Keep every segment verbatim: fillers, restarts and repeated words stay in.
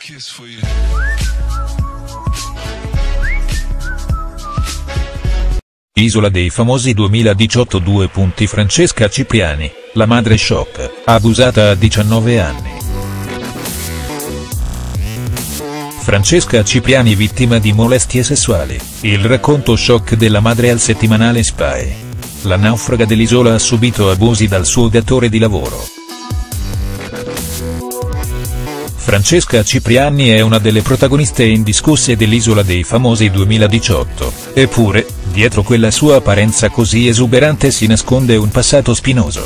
kiss for you. Isola dei Famosi duemiladiciotto. Due punti Francesca Cipriani, la madre shock, abusata a diciannove anni. Francesca Cipriani vittima di molestie sessuali, il racconto shock della madre al settimanale Spy. La naufraga dell'isola ha subito abusi dal suo datore di lavoro. Francesca Cipriani è una delle protagoniste indiscusse dell'Isola dei Famosi duemiladiciotto, eppure, dietro quella sua apparenza così esuberante si nasconde un passato spinoso.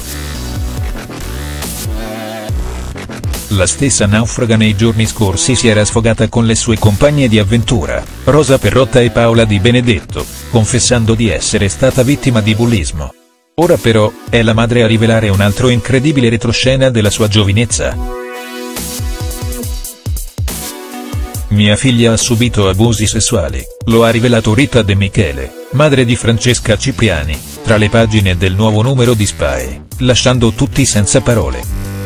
La stessa naufraga nei giorni scorsi si era sfogata con le sue compagne di avventura, Rosa Perrotta e Paola Di Benedetto, confessando di essere stata vittima di bullismo. Ora però, è la madre a rivelare un altro incredibile retroscena della sua giovinezza. Mia figlia ha subito abusi sessuali, lo ha rivelato Rita De Michele, madre di Francesca Cipriani, tra le pagine del nuovo numero di Spy, lasciando tutti senza parole.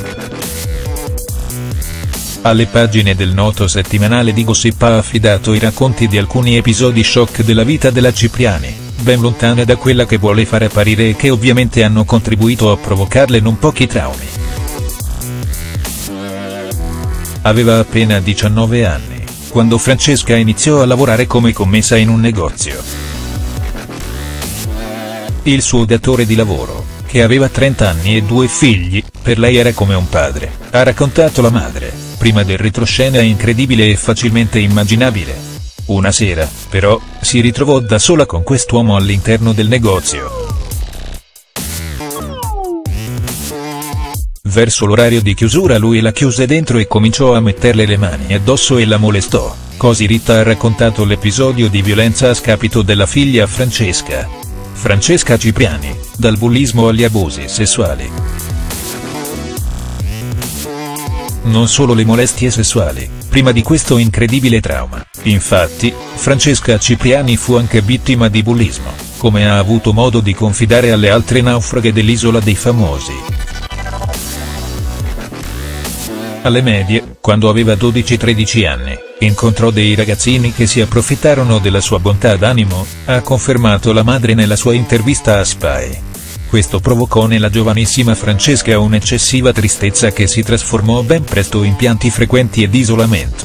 Alle pagine del noto settimanale di Gossip ha affidato i racconti di alcuni episodi shock della vita della Cipriani, ben lontana da quella che vuole far apparire e che ovviamente hanno contribuito a provocarle non pochi traumi. Aveva appena diciannove anni, quando Francesca iniziò a lavorare come commessa in un negozio. Il suo datore di lavoro, che aveva trenta anni e due figli, per lei era come un padre, ha raccontato la madre, prima del retroscena incredibile e facilmente immaginabile. Una sera, però, si ritrovò da sola con quest'uomo all'interno del negozio. Verso l'orario di chiusura lui la chiuse dentro e cominciò a metterle le mani addosso e la molestò, così Rita ha raccontato l'episodio di violenza a scapito della figlia Francesca. Francesca Cipriani, dal bullismo agli abusi sessuali. Non solo le molestie sessuali, prima di questo incredibile trauma, infatti, Francesca Cipriani fu anche vittima di bullismo, come ha avuto modo di confidare alle altre naufraghe dell'Isola dei Famosi. Alle medie, quando aveva dodici tredici anni, incontrò dei ragazzini che si approfittarono della sua bontà d'animo, ha confermato la madre nella sua intervista a Spy. Questo provocò nella giovanissima Francesca un'eccessiva tristezza che si trasformò ben presto in pianti frequenti ed isolamento.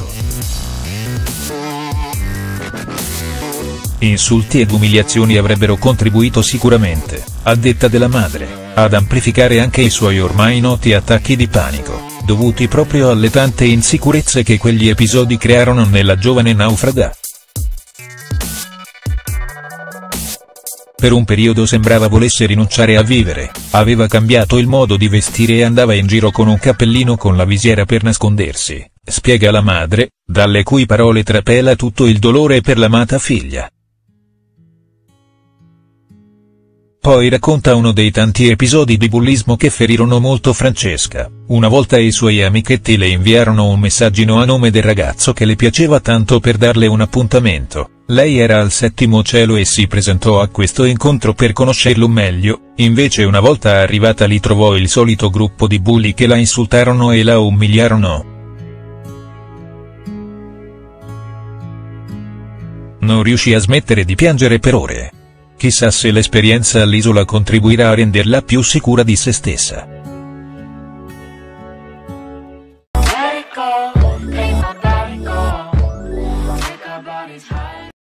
Insulti ed umiliazioni avrebbero contribuito sicuramente, a detta della madre, ad amplificare anche i suoi ormai noti attacchi di panico, dovuti proprio alle tante insicurezze che quegli episodi crearono nella giovane naufraga. Per un periodo sembrava volesse rinunciare a vivere, aveva cambiato il modo di vestire e andava in giro con un cappellino con la visiera per nascondersi, spiega la madre, dalle cui parole trapela tutto il dolore per l'amata figlia. Poi racconta uno dei tanti episodi di bullismo che ferirono molto Francesca. Una volta i suoi amichetti le inviarono un messaggino a nome del ragazzo che le piaceva tanto per darle un appuntamento. Lei era al settimo cielo e si presentò a questo incontro per conoscerlo meglio, invece una volta arrivata lì trovò il solito gruppo di bulli che la insultarono e la umiliarono. Non riuscì a smettere di piangere per ore. Chissà se l'esperienza all'isola contribuirà a renderla più sicura di se stessa.